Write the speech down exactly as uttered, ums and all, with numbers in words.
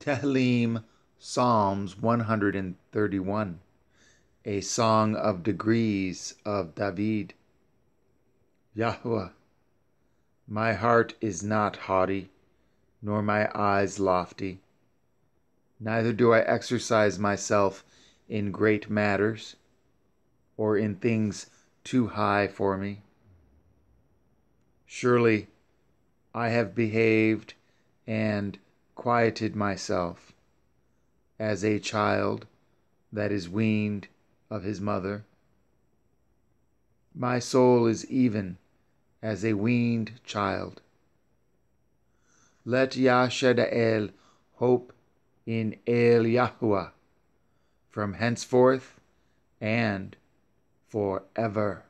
Tehillim, Psalms one hundred thirty-one, a song of degrees of David. Yahweh, my heart is not haughty, nor my eyes lofty. Neither do I exercise myself in great matters, or in things too high for me. Surely I have behaved and quieted myself as a child that is weaned of his mother. My soul is even as a weaned child. Let Yashadael hope in El Yahuwah from henceforth and forever.